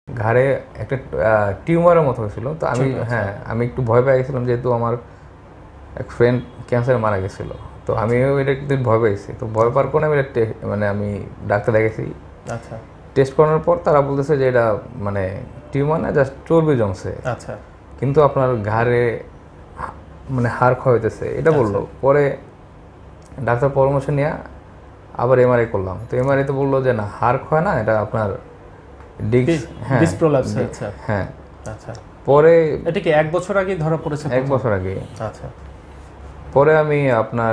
ঘাড়ে একটা টিউমারের মতো হয়েছিল। তো আমি একটু ভয় পেয়ে গেছিলাম, যেহেতু আমার এক ফ্রেন্ড ক্যান্সারে মারা গেছিলো। তো আমিও এটা একটু ভয় পেয়েছি। তো ভয় পাওয়ার পরে আমি ডাক্তার দেখেছি। আচ্ছা, টেস্ট করানোর পর তারা বলতেছে যে এটা মানে টিউমার না, জাস্ট চর্বি জমছে। আচ্ছা, কিন্তু আপনার ঘাড়ে হাড় ক্ষয় হইতেছে, এটা বললো। পরে ডাক্তার পরামর্শ নিয়ে আবার এমআরআই করলাম। তো এমআরআইতে বললো যে না, হাড় ক্ষয় না, এটা আপনার ডিস্ক প্রলাপস হয়েছে। হ্যাঁ। আচ্ছা, পরে এটা কি 1 বছর আগেই ধরা পড়েছে? 1 বছর আগে। আচ্ছা, পরে আমি আপনার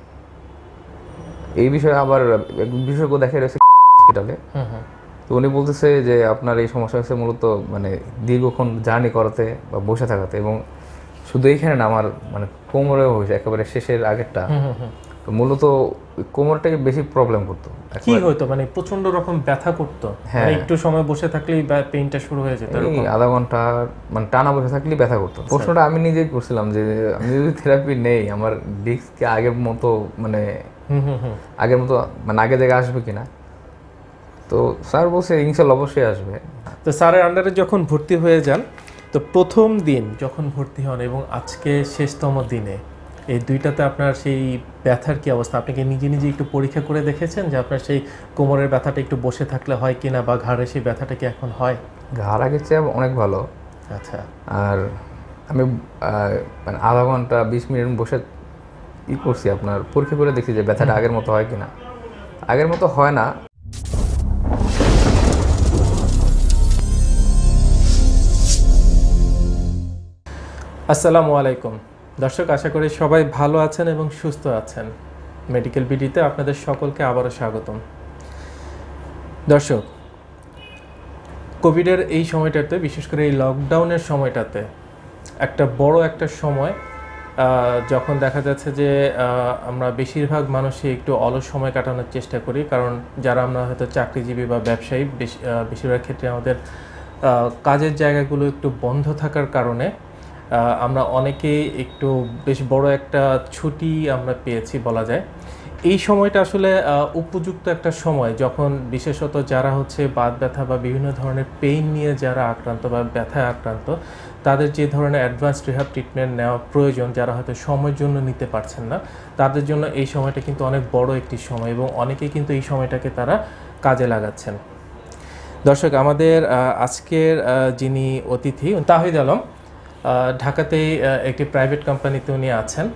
এই বিষয়ে আবার বিশেষজ্ঞ দেখে রয়েছে হসপিটালে। তো উনি বলতেছে যে আপনার এই সমস্যা হচ্ছে মূলত দীর্ঘক্ষণ জার্নি করাতে বা বসে থাকাতে, এবং শুধু এইখানে না, আমার কোমরেও হয়েছে, একেবারে শেষের আগেরটা। তো মূলত কোমরটাকে বেশি প্রবলেম করতো। কি হইতো? প্রচন্ড রকম ব্যথা করতো? একটু সময় বসে থাকলেই পেইনটা শুরু হয়ে যেত? আধা ঘন্টা টানা বসে থাকলেই ব্যথা করতো। প্রশ্নটা আমি নিজেই করছিলাম যে আমি যদি থেরাপি নেই, আমার ডিস্ক কি আগের মতো আগের জায়গায় আসবে কিনা। তো স্যার বলছে ইনশাল্লাহ অবশ্যই আসবে। তো স্যারের আন্ডারে যখন ভর্তি হয়ে যান, তো প্রথম দিন যখন ভর্তি হন এবং আজকে শেষতম দিনে, এই দুইটাতে আপনার সেই ব্যথার কি অবস্থা? আপনি কি নিজে নিজে একটু পরীক্ষা করে দেখেছেন যে আপনার সেই কোমরের ব্যথাটা একটু বসে থাকলে হয় কিনা, বা ঘাড়ে সেই ব্যথাটা কি এখন হয়? ঘাড় আগের চেয়ে অনেক ভালো। আচ্ছা। আর আমি আধা ঘন্টা 20 মিনিট বসে করছি, আপনার পরীক্ষা করে দেখছি যে ব্যথাটা আগের মতো হয় কিনা। আগের মতো হয় না। আসসালামু আলাইকুম দর্শক, আশা করি সবাই ভালো আছেন এবং সুস্থ আছেন। মেডিকেল বিডিতে আপনাদের সকলকে আবারও স্বাগতম। দর্শক, কোভিডের এই সময়টাতে, বিশেষ করে এই লকডাউনের সময়টাতে একটা বড় একটা সময়, যখন দেখা যাচ্ছে যে আমরা বেশিরভাগ মানুষই একটু অলস সময় কাটানোর চেষ্টা করি। কারণ যারা আমরা হয়তো চাকরিজীবী বা ব্যবসায়ী, বেশিরভাগ ক্ষেত্রে আমাদের কাজের জায়গাগুলো একটু বন্ধ থাকার কারণে আমরা অনেকেই একটু বেশ বড় একটা ছুটি আমরা পেয়েছি বলা যায়। এই সময়টা আসলে উপযুক্ত একটা সময়, যখন বিশেষত যারা হচ্ছে বাত ব্যথা বা বিভিন্ন ধরনের পেইন নিয়ে যারা আক্রান্ত বা ব্যথায় আক্রান্ত, তাদের যে ধরনের অ্যাডভান্স রিহ্যাব ট্রিটমেন্ট নেওয়া প্রয়োজন, যারা হয়তো সময়ের জন্য নিতে পারছেন না, তাদের জন্য এই সময়টা কিন্তু অনেক বড় একটি সময়, এবং অনেকেই কিন্তু এই সময়টাকে তারা কাজে লাগাচ্ছেন। দর্শক, আমাদের আজকের যিনি অতিথি, তাহিদ আলম, ঢাকাতেই একটি প্রাইভেট কোম্পানিতে উনি আছেন।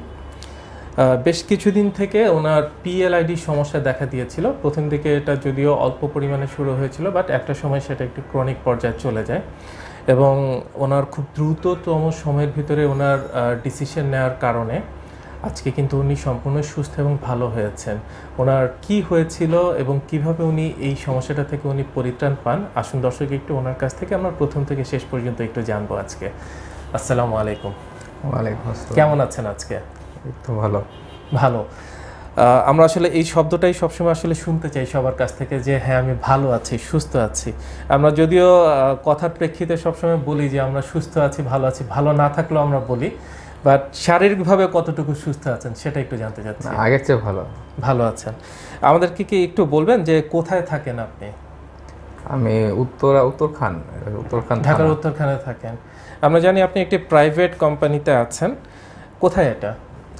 বেশ কিছুদিন থেকে ওনার PLID সমস্যা দেখা দিয়েছিল। প্রথম দিকে এটা যদিও অল্প পরিমাণে শুরু হয়েছিল, বাট একটা সময় সেটা একটি ক্রনিক পর্যায়ে চলে যায়, এবং ওনার খুব দ্রুততম সময়ের ভিতরে ওনার ডিসিশন নেওয়ার কারণে আজকে কিন্তু উনি সম্পূর্ণ সুস্থ এবং ভালো হয়েছেন। ওনার কি হয়েছিল এবং কিভাবে উনি এই সমস্যাটা থেকে উনি পরিত্রাণ পান, আসুন দর্শক একটু ওনার কাছ থেকে আমরা প্রথম থেকে শেষ পর্যন্ত একটু জানবো আজকে। আসসালামু আলাইকুম। ওয়ালাইকুম আসসালাম। কেমন আছেন আজকে? তো ভালো। ভালো। আমরা আসলে এই শব্দটাই সবসময় আসলে শুনতে চাই সবার কাছ থেকে, যে হ্যাঁ আমি ভালো আছি, সুস্থ আছি। আমরা যদিও কথার প্রেক্ষিতে সবসময় বলি যে আমরা সুস্থ আছি, ভালো আছি, ভালো না থাকলেও আমরা বলি, বাট শারীরিকভাবে কতটুকু সুস্থ আছেন সেটা একটু জানতে চাচ্ছি। আগের চেয়ে ভালো। ভালো আছেন। আমাদেরকে কি একটু বলবেন যে কোথায় থাকেন আপনি? আমি উত্তরখান, ঢাকার উত্তরখানে থাকেন। আমরা জানি আপনি একটি প্রাইভেট কোম্পানিতে আছেন। কোথায় এটা?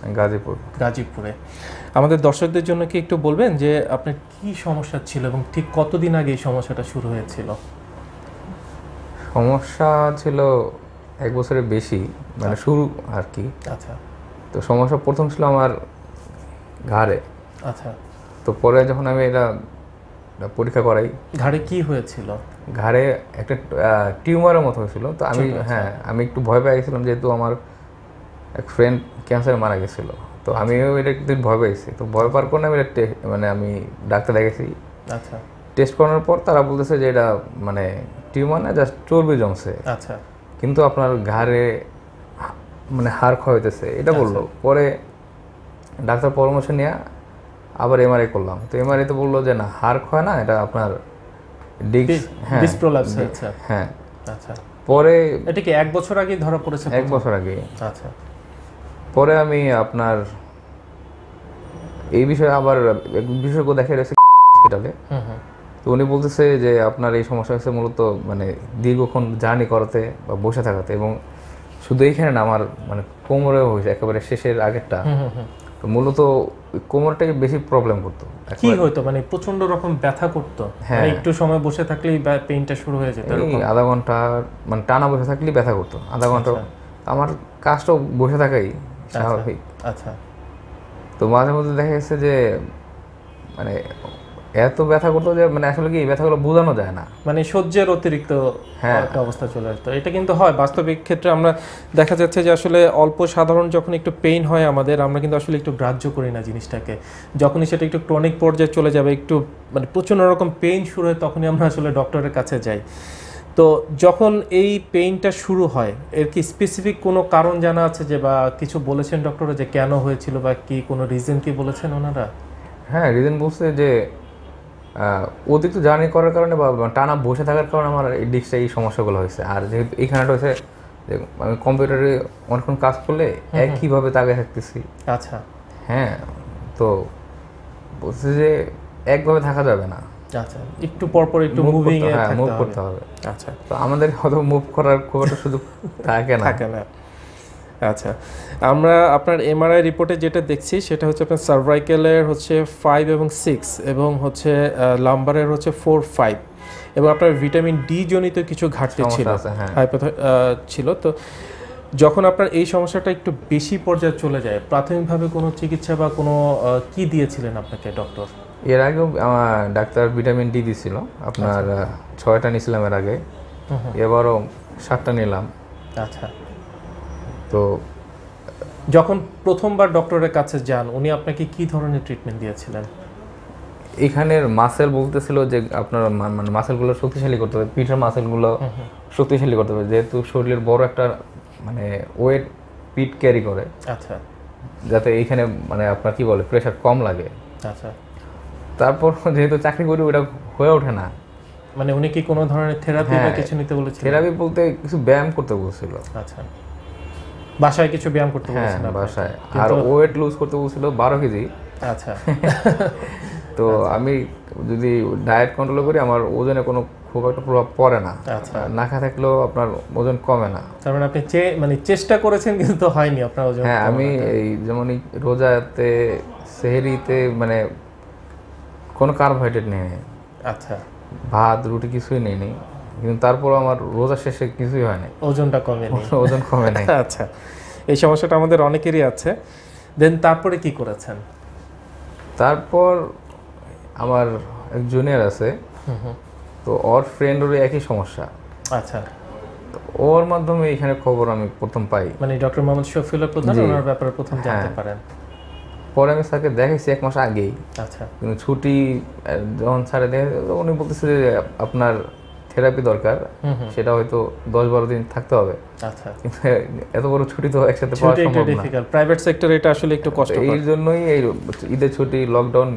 গাজীপুরে। আমাদের দর্শকদের জন্য কি একটু বলবেন যে আপনার কি সমস্যা ছিল এবং ঠিক কতদিন আগে এই সমস্যাটা শুরু হয়েছিল? সমস্যা ছিল 1 বছরের বেশি, শুরু আর কি। আচ্ছা। তো সমস্যা প্রথম ছিল আমার ঘাড়ে। আচ্ছা। তো পরে যখন আমি এটা পরীক্ষা করাই। ঘাড়ে কি হয়েছিল? ঘাড়ে একটা টিউমারের মতো হয়েছিল। তো আমি একটু ভয় পেয়ে গেছিলাম, যেহেতু আমার এক ফ্রেন্ড ক্যান্সারে মারা গেছিলো। তো আমিও এটা একটু ভয় পেয়েছি। তো ভয় পাওয়ার পর আমি ডাক্তার দেখেছি। আচ্ছা। টেস্ট করানোর পর তারা বলতেছে যে এটা টিউমার না, জাস্ট চর্বি জমছে। আচ্ছা। কিন্তু আপনার ঘাড়ে হাড় ক্ষয় হইতেছে, এটা বললো। পরে ডাক্তার পরামর্শ নিয়ে আবার এমআরআই করলাম। তো এমআরআইতে বললো যে না, হাড় ক্ষয় না, এটা আপনার ডিস্ক প্রলাপস হয়েছে। হ্যাঁ। আচ্ছা। পরে এটা কি 1 বছর আগে ধরা পড়েছে? 1 বছর আগে। আচ্ছা। পরে আমি আপনার এই বিষয়ে আবার বিশেষজ্ঞ দেখে রয়েছে হসপিটালে। তো উনি বলতেছে যে আপনার এই সমস্যা হচ্ছে মূলত মানে দীর্ঘক্ষণ জার্নি করাতে বা বসে থাকাতে, এবং শুধু এইখানে না আমার মানে কোমরেও হয়েছে একেবারে শেষের আগেরটা। তো মূলত কোমরটাকে বেশি প্রবলেম করতো। কি হইতো মানে প্রচন্ড রকম ব্যথা করতো? হ্যাঁ, একটু সময় বসে থাকলেই পেইনটা শুরু হয়ে যেত? আধা ঘন্টা মানে টানা বসে থাকলেই ব্যথা করতো, আধা ঘন্টা। আমার কাজটাও বসে থাকাই স্বাভাবিক। আচ্ছা। তো মাঝে মধ্যে দেখা গেছে যে মানে এত ব্যথা করতো যে মানে আসলে কি এই ব্যথাগুলো বোঝানো যায় না, মানে সহ্যের অতিরিক্ত একটা অবস্থা চলে আসতো। এটা কিন্তু হয় বাস্তবিক ক্ষেত্রে। আমরা দেখা যাচ্ছে যে আসলে অল্প সাধারণ যখন একটু পেইন হয় আমাদের, আমরা কিন্তু আসলে একটু গ্রাহ্য করি না জিনিসটাকে। যখনই সেটা একটু ক্রনিক পর্যায়ে চলে যাবে, একটু মানে প্রচণ্ড রকম পেইন শুরু হয়, তখনই আমরা আসলে ডক্টরের কাছে যাই। তো যখন এই পেইনটা শুরু হয়, এর কি স্পেসিফিক কোনো কারণ জানা আছে যে, বা কিছু বলেছেন ডক্টরে যে কেন হয়েছিল, বা কি কোনো রিজন কি বলেছেন ওনারা? হ্যাঁ, রিজন বলছে যে অতিরিক্ত জার্নি করার কারণে বা টানা বসে থাকার কারণে আমার এই ডিস্কটা এই সমস্যাগুলো হয়েছে। আর যেহেতু এইখানেটা হয়েছে যে আমি কম্পিউটারে অনেকক্ষণ কাজ করলে একইভাবে তাকিয়ে থাকতেছি। আচ্ছা। হ্যাঁ, তো বলছে যে একভাবে থাকা যাবে না। আচ্ছা, একটু পরপর একটু মুভিং এ মুভ করতে হবে। আচ্ছা, তো আমাদের হয়তো মুভ করার খুব একটা সুযোগ থাকে না। আচ্ছা, আমরা আপনার এমআরআই রিপোর্টে যেটা দেখছি সেটা হচ্ছে আপনার সার্ভাইকেলের হচ্ছে 5 এবং 6 এবং হচ্ছে লাম্বারের হচ্ছে 4, 5, এবং আপনার ভিটামিন ডি জনিত কিছু ঘাটতি ছিল, ছিল। তো যখন আপনার এই সমস্যাটা একটু বেশি পর্যায়ে চলে যায়, প্রাথমিকভাবে কোনো চিকিৎসা বা কোনো কি দিয়েছিলেন আপনাকে ডক্টর? এর আগেও আমার ডাক্তার ভিটামিন ডি দিয়েছিল আপনার 6টা নিয়েছিলাম এর আগে, এবারও 7টা নিলাম। আচ্ছা। তো তো যখন প্রথমবার ডক্টরের কাছে যান, উনি আপনাকে কি ধরনের ট্রিটমেন্ট দিয়েছিলেন? এখানের মাসেল বলতেছিল যে আপনার মানে মাসেলগুলো শক্তিশালী করতে হবে, পিঠের মাসেলগুলো শক্তিশালী করতে হবে, যেহেতু শরীরের বড় একটা মানে ওয়েট পিঠ ক্যারি করে। আচ্ছা। যাতে এইখানে মানে আপনার কি বলে প্রেশার কম লাগে। আচ্ছা। তারপর যেহেতু চাকরি করি ওটা হয়ে ওঠে না। মানে উনি কি কোনো ধরনের থেরাপি বা কিছু নিতে বলেছিলেন? থেরাপি বলতে কিছু ব্যায়াম করতে বলছিল। আচ্ছা, বাসায় কিছু ব্যায়াম করতে বলেছেন? হ্যাঁ, বাসায়। আর ওয়েট লুজ করতে বলছিল 12 কেজি। আচ্ছা। তো আমি যদি ডায়েট কন্ট্রোল করি আমার ওজনে কোনো খুব একটা প্রভাব পড়ে না। আচ্ছা। না খা থাকলেও আপনার ওজন কমে না। তার মানে আপনি মানে চেষ্টা করেছেন কিন্তু হয়নি আপনার ওজন? হ্যাঁ, আমি এই যেমন রোজাতে সেহরিতে মানে কোনো কার্বোহাইড্রেট নেই। আচ্ছা। ভাত রুটি কিছুই নেই, কিন্তু তারপর আমার রোজা শেষে কিছুই হয় না, ওজনটা কমে নেই। ওজন কমে নাই। আচ্ছা, এই সমস্যাটা আমাদের অনেকেরই আছে। দেন তারপরে কি করেছেন? তারপর আমার এক জুনিয়র আছে, তো ওর ফ্রেন্ডেরও একই সমস্যা। আচ্ছা। তো ওর মাধ্যমে এখানে খবর আমি প্রথম পাই, মানে ডক্টর মোহাম্মদ শফিউল্লাহ প্রধান ওনার ব্যাপারে প্রথম জানতে পারেন। পরে আমি স্যারকে দেখাইছি 1 মাস আগেই। আচ্ছা। কিন্তু ছুটি যখন স্যারে দেখে উনি বলতেছে যে আপনার থেরাপি দরকার, সেটা হয়তো 10-12 দিন থাকতে হবে। আচ্ছা। কিন্তু এত বড় ছুটি তো একসাথে পাওয়া সম্ভব না। প্রাইভেট সেক্টরে এটা আসলে একটু কষ্টকর। এই জন্যই এই ঈদের ছুটি, লকডাউন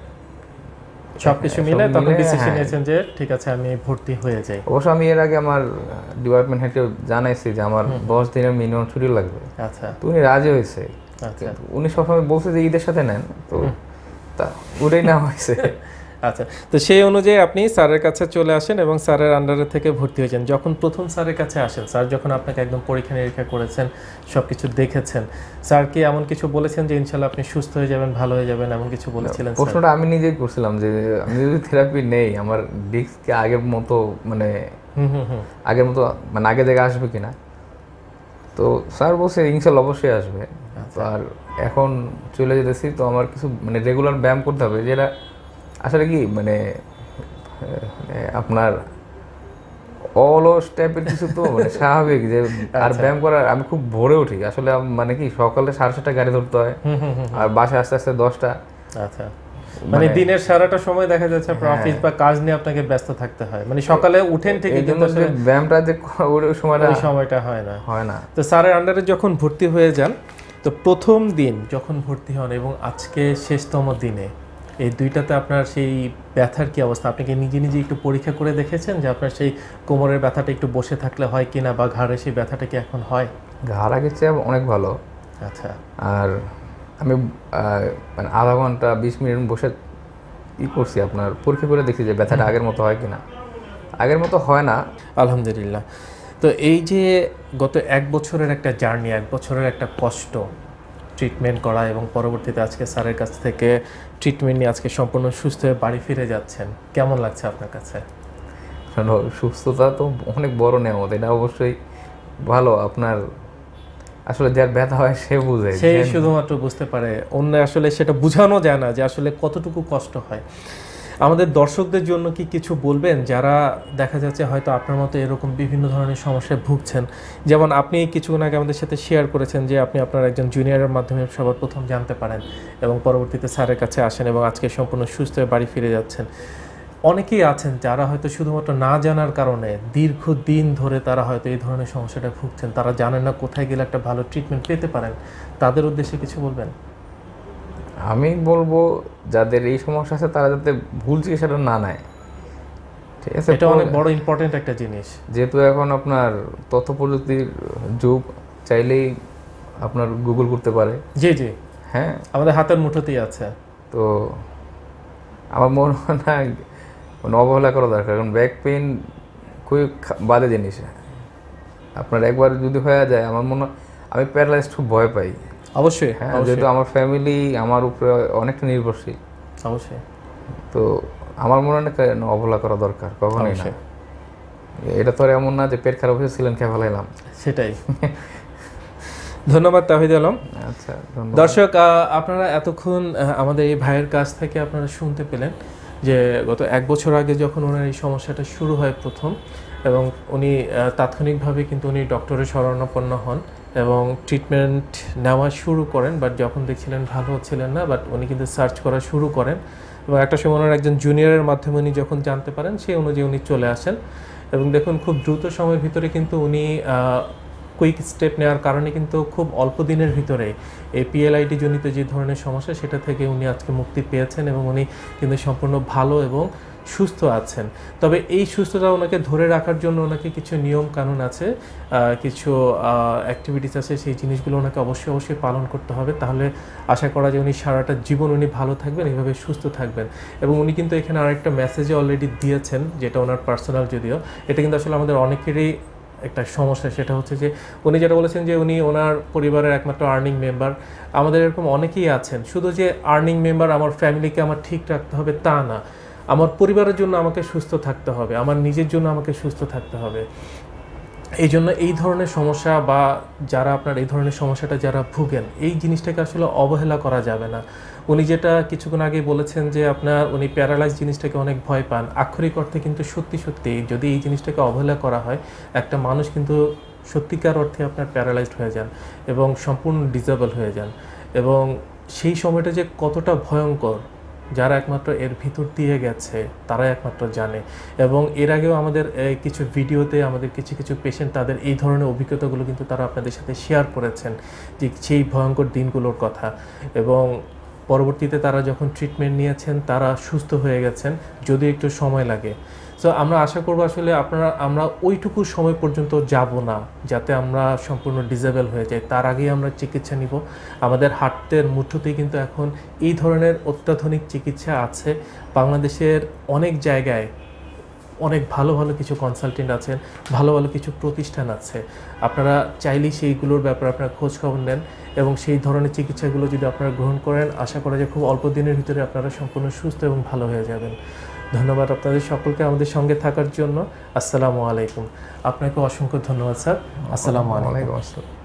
সবকিছু মিলে তখন ডিসিশন নিয়েছেন যে ঠিক আছে আমি ভর্তি হয়ে যাই। অবশ্য আমি এর আগে আমার ডিপার্টমেন্ট হেডকে জানাইছি যে আমার 10 দিনের মিনিমাম ছুটি লাগবে। আচ্ছা। তো উনি রাজি হয়েছে। আচ্ছা। উনি সবসময় বলছে যে ঈদের সাথে নেন, তো তা ওটাই না হয়েছে। আচ্ছা, তো সেই অনুযায়ী আপনি স্যারের কাছে চলে আসেন এবং স্যারের আন্ডারে থেকে ভর্তি হয়ে যান। যখন প্রথম স্যারের কাছে আসেন, স্যার যখন আপনাকে একদম পরীক্ষা নিরীক্ষা করেছেন, সব কিছু দেখেছেন, স্যার কি এমন কিছু বলেছেন যে ইনশাল্লাহ আপনি সুস্থ হয়ে যাবেন, ভালো হয়ে যাবেন, এমন কিছু বলেছিলেন? প্রশ্নটা আমি নিজেই করছিলাম যে আমি যদি থেরাপি নেই আমার ডিস্ক আগের মতো মানে আগের মতো মানে আগে জায়গায় আসবে কিনা। তো স্যার বলছে ইনশাল্লাহ অবশ্যই আসবে। আর এখন চলে যেতেছি, তো আমার কিছু মানে রেগুলার ব্যায়াম করতে হবে, যেটা আসলে কি মানে আপনার অলস টাইপের কিছু, তো মানে স্বাভাবিক যে আর ব্যায়াম করার। আমি খুব ভোরে উঠি আসলে, মানে কি সকালে 7:30 গাড়ি ধরতে হয়, আর বাসায় আস্তে আস্তে 10টা। আচ্ছা, মানে দিনের সারাটা সময় দেখা যাচ্ছে আপনার অফিস বা কাজ নিয়ে আপনাকে ব্যস্ত থাকতে হয়। মানে সকালে উঠেন ঠিকই, কিন্তু আসলে ব্যায়ামটা যে ওই সময়টা হয় না। তো স্যারের আন্ডারে যখন ভর্তি হয়ে যান, তো প্রথম দিন যখন ভর্তি হন এবং আজকে শেষতম দিনে, এই দুইটাতে আপনার সেই ব্যথার কি অবস্থা? আপনি কি নিজে নিজে একটু পরীক্ষা করে দেখেছেন যে আপনার সেই কোমরের ব্যথাটা একটু বসে থাকলে হয় কিনা, বা ঘাড়ে সেই ব্যথাটা কি এখন হয়? ঘাড় আগের চেয়ে অনেক ভালো। আচ্ছা। আর আমি মানে আধা ঘন্টা 20 মিনিট বসে করছি, আপনার পরীক্ষা করে দেখছি যে ব্যথাটা আগের মতো হয় কিনা। আগের মতো হয় না, আলহামদুলিল্লাহ। তো এই যে গত 1 বছরের একটা জার্নি, 1 বছরের একটা কষ্ট ট্রিটমেন্ট করা এবং পরবর্তীতে আজকে স্যারের কাছ থেকে ট্রিটমেন্ট নিয়ে আজকে সম্পূর্ণ সুস্থ হয়ে বাড়ি ফিরে যাচ্ছেন, কেমন লাগছে আপনার কাছে? কারণ সুস্থতা তো অনেক বড় নেয়ামত, এটা অবশ্যই ভালো। আপনার আসলে যার ব্যথা হয় সে বুঝে, সেই শুধুমাত্র বুঝতে পারে, অন্য আসলে সেটা বোঝানো যায় না যে আসলে কতটুকু কষ্ট হয়। আমাদের দর্শকদের জন্য কি কিছু বলবেন যারা দেখা যাচ্ছে হয়তো আপনার মতো এরকম বিভিন্ন ধরনের সমস্যায় ভুগছেন? যেমন আপনি কিছুক্ষণ আগে আমাদের সাথে শেয়ার করেছেন যে আপনি আপনার একজন জুনিয়রের মাধ্যমে সবার প্রথম জানতে পারেন এবং পরবর্তীতে স্যারের কাছে আসেন এবং আজকে সম্পূর্ণ সুস্থ হয়ে বাড়ি ফিরে যাচ্ছেন। অনেকেই আছেন যারা হয়তো শুধুমাত্র না জানার কারণে দীর্ঘদিন ধরে তারা হয়তো এই ধরনের সমস্যাটা ভুগছেন, তারা জানেন না কোথায় গেলে একটা ভালো ট্রিটমেন্ট পেতে পারেন, তাদের উদ্দেশ্যে কিছু বলবেন? আমি বলবো যাদের এই সমস্যা আছে তারা যাতে ভুল চিকিৎসাটা না নেয়, ঠিক আছে? এটা অনেক বড় ইম্পর্টেন্ট একটা জিনিস। যেহেতু এখন আপনার তথ্য প্রযুক্তির যুগ, চাইলেই আপনার গুগল করতে পারে। জি জি, হ্যাঁ, আমাদের হাতের মুঠোতেই আছে। তো আমার মনে হয় না মানে অবহেলা করা দরকার, কারণ ব্যাক পেইন খুবই বাজে জিনিস। আপনার একবার যদি হয়ে যায়, আমার মনে হয় আমি প্যারালাইজড খুব ভয় পাই। অবশ্যই, হ্যাঁ, যেহেতু আমার ফ্যামিলি আমার উপরে অনেকটা নির্ভরশীল। অবশ্যই। তো আমার মনে হয় না অবহেলা করা দরকার, কখনোই না। এটা তো আর এমন না যে পেট খারাপ হয়েছিলেন খেয়ে ফেলাইলাম। সেটাই। ধন্যবাদ তাহিদ আলম। আচ্ছা, দর্শক, আপনারা এতক্ষণ আমাদের এই ভাইয়ের কাছ থেকে আপনারা শুনতে পেলেন যে গত 1 বছর আগে যখন ওনার এই সমস্যাটা শুরু হয় প্রথম, এবং উনি তাৎক্ষণিকভাবে কিন্তু উনি ডক্টরের শরণাপন্ন হন এবং ট্রিটমেন্ট নেওয়া শুরু করেন। বাট যখন দেখছিলেন ভালো হচ্ছিলেন না, বাট উনি কিন্তু সার্চ করা শুরু করেন এবং একটা সময় ওনার একজন জুনিয়রের মাধ্যমে উনি যখন জানতে পারেন সেই অনুযায়ী উনি চলে আসেন এবং দেখুন খুব দ্রুত সময়ের ভিতরে কিন্তু উনি কুইক স্টেপ নেওয়ার কারণে কিন্তু খুব অল্প দিনের ভিতরে এই PLID জনিত যে ধরনের সমস্যা সেটা থেকে উনি আজকে মুক্তি পেয়েছেন এবং উনি কিন্তু সম্পূর্ণ ভালো এবং সুস্থ আছেন। তবে এই সুস্থতা ওনাকে ধরে রাখার জন্য ওনাকে কিছু নিয়ম কানুন আছে, কিছু অ্যাক্টিভিটিস আছে, সেই জিনিসগুলো ওনাকে অবশ্যই পালন করতে হবে। তাহলে আশা করা যায় উনি সারাটা জীবন উনি ভালো থাকবেন, এইভাবে সুস্থ থাকবেন। এবং উনি কিন্তু এখানে আরেকটা মেসেজে অলরেডি দিয়েছেন, যেটা ওনার পার্সোনাল, যদিও এটা কিন্তু আসলে আমাদের অনেকেরই একটা সমস্যা। সেটা হচ্ছে যে উনি যেটা বলেছেন যে উনি ওনার পরিবারের একমাত্র আর্নিং মেম্বার। আমাদের এরকম অনেকেই আছেন, শুধু যে আর্নিং মেম্বার, আমার ফ্যামিলিকে আমার ঠিক রাখতে হবে তা না, আমার পরিবারের জন্য আমাকে সুস্থ থাকতে হবে, আমার নিজের জন্য আমাকে সুস্থ থাকতে হবে। এই জন্য এই ধরনের সমস্যা বা যারা আপনার এই ধরনের সমস্যাটা যারা ভুগেন, এই জিনিসটাকে আসলে অবহেলা করা যাবে না। উনি যেটা কিছুক্ষণ আগে বলেছেন যে উনি প্যারালাইজ জিনিসটাকে অনেক ভয় পান, আক্ষরিক অর্থে কিন্তু সত্যি যদি এই জিনিসটাকে অবহেলা করা হয়, একটা মানুষ কিন্তু সত্যিকার অর্থে আপনার প্যারালাইজড হয়ে যান এবং সম্পূর্ণ ডিসেবল হয়ে যান। এবং সেই সময়টা যে কতটা ভয়ঙ্কর, যারা একমাত্র এর ভিতর দিয়ে গেছে তারাই একমাত্র জানে। এবং এর আগেও আমাদের কিছু ভিডিওতে আমাদের কিছু পেশেন্ট তাদের এই ধরনের অভিজ্ঞতাগুলো কিন্তু তারা আপনাদের সাথে শেয়ার করেছেন, যে সেই ভয়ঙ্কর দিনগুলোর কথা। এবং পরবর্তীতে তারা যখন ট্রিটমেন্ট নিয়েছেন তারা সুস্থ হয়ে গেছেন, যদিও একটু সময় লাগে। সো আমরা আশা করব আসলে আমরা ওইটুকু সময় পর্যন্ত যাব না যাতে আমরা সম্পূর্ণ ডিসেবল হয়ে যাই, তার আগেই আমরা চিকিৎসা নিব। আমাদের হাতের মুঠোতেই কিন্তু এখন এই ধরনের অত্যাধুনিক চিকিৎসা আছে। বাংলাদেশের অনেক জায়গায় অনেক ভালো কিছু কনসালটেন্ট আছেন, ভালো কিছু প্রতিষ্ঠান আছে। আপনারা চাইলেই সেইগুলোর ব্যাপারে আপনারা খোঁজ খবর নেন এবং সেই ধরনের চিকিৎসাগুলো যদি আপনারা গ্রহণ করেন, আশা করা যায় খুব অল্প দিনের ভিতরে আপনারা সম্পূর্ণ সুস্থ এবং ভালো হয়ে যাবেন। ধন্যবাদ আপনাদের সকলকে আমাদের সঙ্গে থাকার জন্য। আসসালামু আলাইকুম। আপনাকে অসংখ্য ধন্যবাদ স্যার। আসসালামু আলাইকুম।